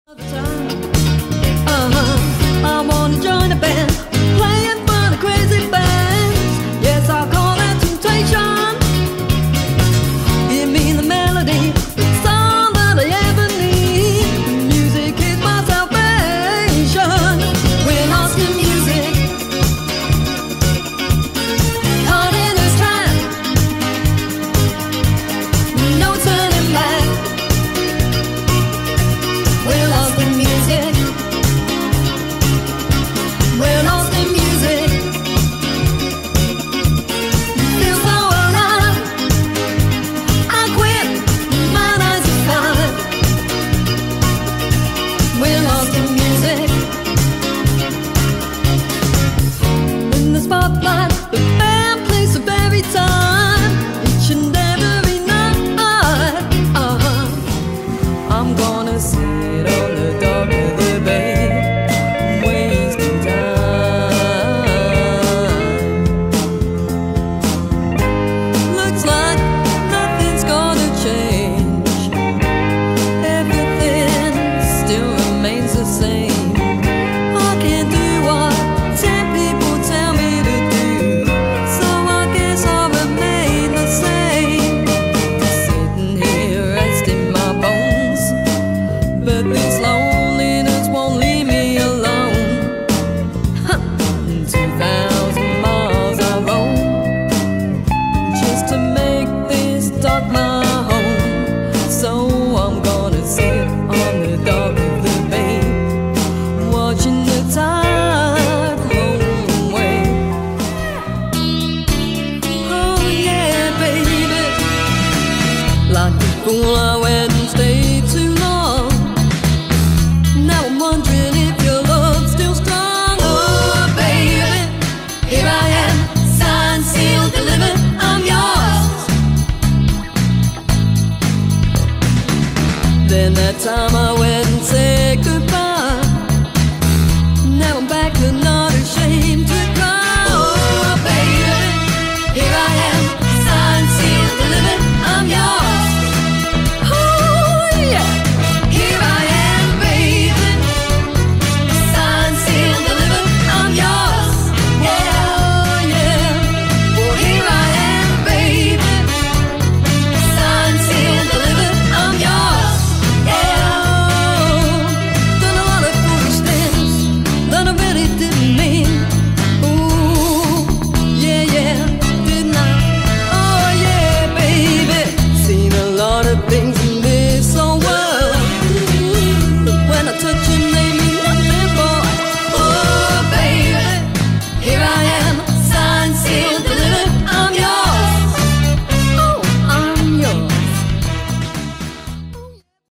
I wanna join a band, playing for the crazy bands. Yes, I'll call that temptation. Give me the melody, it's all that I ever need. Music is my salvation. We're lost in music, caught in this trap, no turning back. We're lost in music. We're lost in music. Feel so alive. I quit my 9 to 5. We're lost in music. In the spotlight, the band plays the very time, each and every night. I'm gonna sit on the dock of the bay, wasting time. Looks like nothing's gonna change. Everything still remains the same. I can't do what 10 people tell me to do, so I guess I'll remain the same. Sitting here resting my bones, but this loneliness won't leave me alone. 2,000 miles I roam just to make this dock my home. So I'm gonna sit on the dock of the bay, watching the tide roll away. Oh yeah, baby, like a fool I went and stayed too long. Now I'm wondering if your love's still strong. Oh baby, here I am, signed, sealed, delivered, I'm yours. Then that time I went and said goodbye.